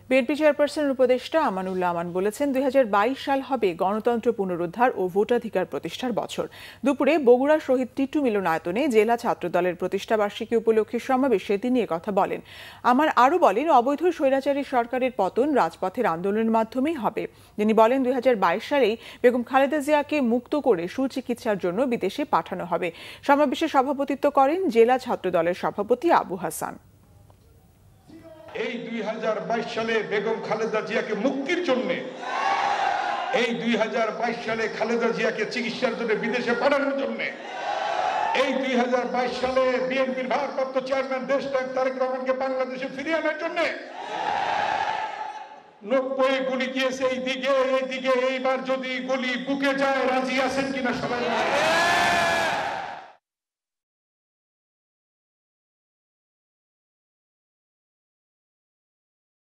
BNP চেয়ারপারসনের উপদেষ্টা আমানুল্লাহ আমান বলেছেন 2022 সাল হবে গণতন্ত্র পুনরুদ্ধার ও ভোটাধিকার প্রতিষ্ঠার বছর। দুপুরে বগুড়া শহীদ টিটু মিলনায়তনে জেলা ছাত্রদলের প্রতিষ্ঠাবার্ষিকী উপলক্ষে সমাবেশে তিনি একথা বলেন। আমান আরও বলেন, অবৈধ স্বৈরাচারী সরকারের পতন রাজপথের আন্দোলনের মাধ্যমেই হবে। তিনি বলেন 2022 সালেই বেগম খালেদা জিয়াকে মুক্ত করে সুচিকিৎসার জন্য বিদেশে পাঠানো হবে। সমাবেশে সভাপতিত্ব করেন জেলা ছাত্রদলের সভাপতি আবু হাসান। এই 2022 সালে বেগম খালেদা জিয়াকে মুক্তির জন্য, এই 2022 সালে খালেদা জিয়াকে চিকিৎসার জন্য বিদেশে পাঠানোর জন্য, এই 2022 সালে বিএনপির ভারপ্রাপ্ত চেয়ারম্যান দেশনায়ক তারেক রহমানকে বাংলাদেশে ফিরিয়ে আনার জন্য 90 গুলি গিয়েছে এইদিকে। এইবার যদি গুলি বুকে যায়, রাজি আছেন কিনা সবাই?